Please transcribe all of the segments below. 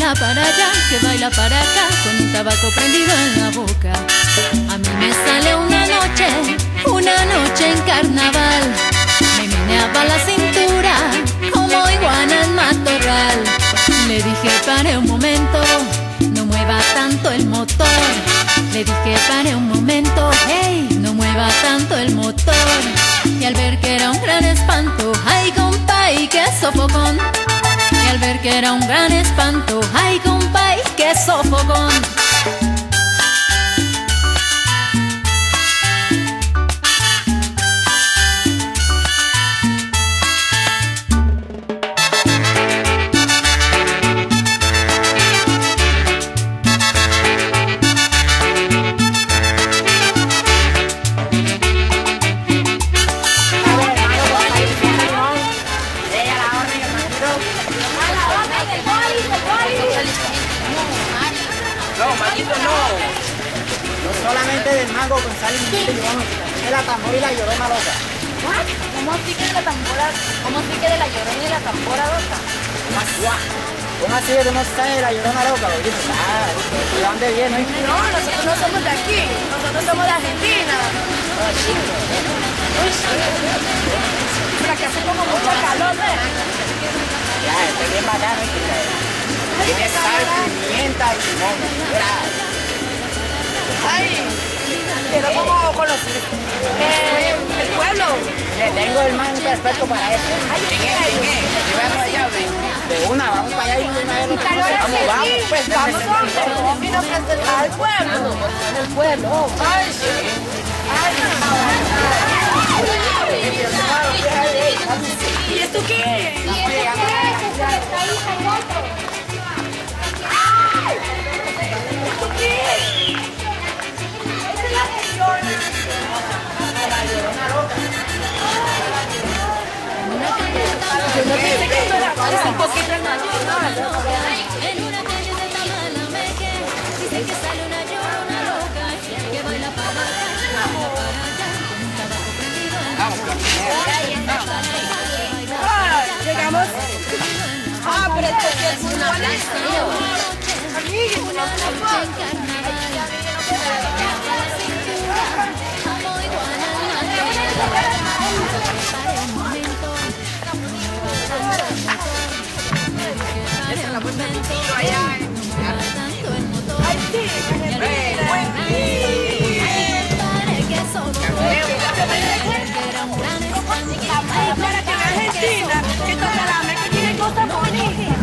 baila para allá, que baila para acá, con un tabaco prendido en la boca. A mí me sale una noche en carnaval. Me meneaba la cintura como iguana en matorral. Le dije pare un momento, no mueva tanto el motor. Le dije pare un momento, hey, no mueva tanto el motor. Y al ver que era un gran espanto, ay compay, qué sofocón. Y al ver que era un gran espanto, ay compay, qué sofocón. No, Maguito, no. No solamente del mango con sal y limón, es la tambora y la llorona loca. ¿Cómo así que de la tambora? ¿Cómo así que de la llorona y la tambora loca? ¿Cómo así que no sabes de la llorona loca? ¿De dónde viene? No, nosotros no somos de aquí, nosotros somos de Argentina. Pero que hace como mucho calor, ¿ves? Ya, está bien bacano, tiene sal, pimienta y limón. Ay, pero ¿cómo conocí? El pueblo. Le tengo el man perfecto para eso. Vamos allá, De una, vamos para allá y de una vez lo conocemos. Vamos, pues vamos a vino a presentar al pueblo. El pueblo. Ay, ¿y esto qué es? Yo no pensé que esto era un poquito nacional. En una calle de Tamalameque dicen que sale una llorona loca que baila para allá, con un tabaco prendido en la boca. Llegamos. Ah, pero esto es una plaza. Amigues, una plaza. Argentina, que toca la me que tiene cosas bonitas.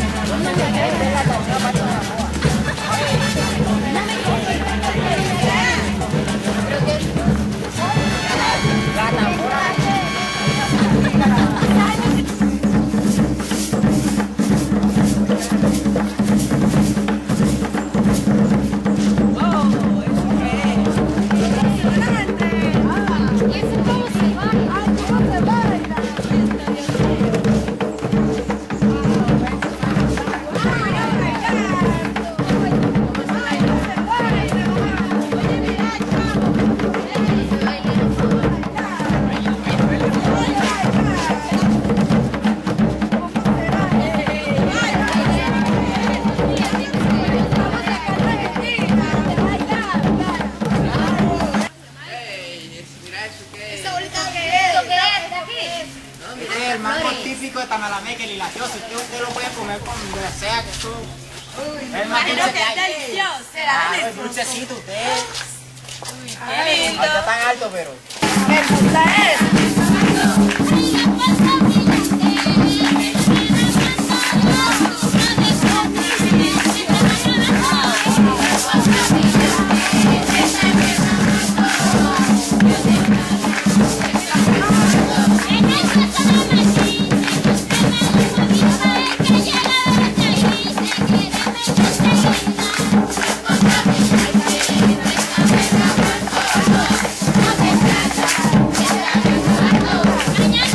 El mango típico de Tamalameque, el hilacioso, usted lo puede comer con donde sea que tú. El más dulce que hay. Delicioso. El dulcecito, usted. Qué lindo. No está tan alto, pero. Me gusta eso. Mañana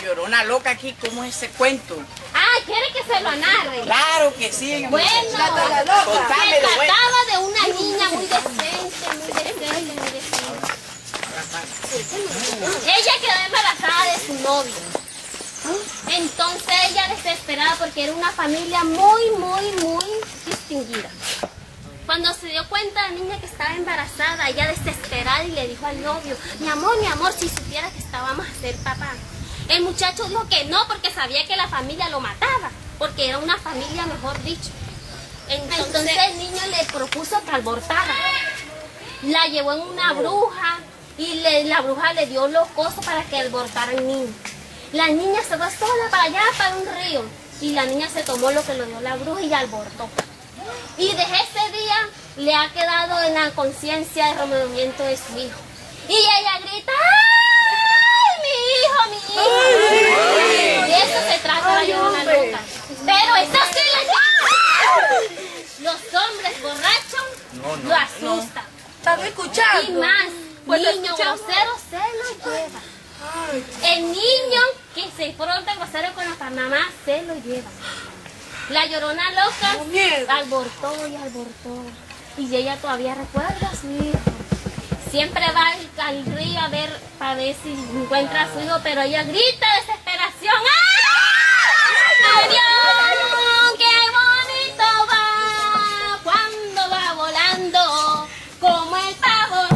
Llorona loca aquí, ¿cómo es ese cuento? Ah, ¿quiere que se lo narre? Claro que sí. Bueno, muchacha. se Contámelo, güey. trataba de una niña muy decente, muy decente, muy decente. Ella quedó embarazada de su novio. Entonces ella desesperada porque era una familia muy distinguida. Cuando se dio cuenta la niña que estaba embarazada, ella desesperada y le dijo al novio, mi amor, si supiera que estábamos a ser papá. El muchacho dijo que no porque sabía que la familia lo mataba, porque era una familia, mejor dicho. Entonces el niño le propuso que abortara. La llevó en una bruja y la bruja le dio los cosos para que abortara al niño. La niña se fue sola para allá, para un río, y la niña se tomó lo que le dio la bruja y abortó. Y desde ese día le ha quedado en la conciencia el remordimiento de su hijo. Y ella grita, ¡ay, mi hijo! Y eso se trata la Llorona loca. Pero eso sí los hombres borrachos lo asustan. ¿Estás escuchando? Y más, Pues niño grosero se lo lleva. El niño que se fronta grosero con la mamá se lo lleva. La Llorona loca abortó y abortó. Y ella todavía recuerda a su hijo. Siempre va al río a ver, para ver si encuentra a su hijo, pero ella grita de desesperación. ¡Ay, Dios! ¡Qué bonito va! Cuando va volando, como el pavo.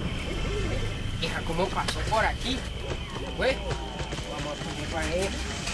¿Cómo pasó por aquí? Pues, vamos a poner para él.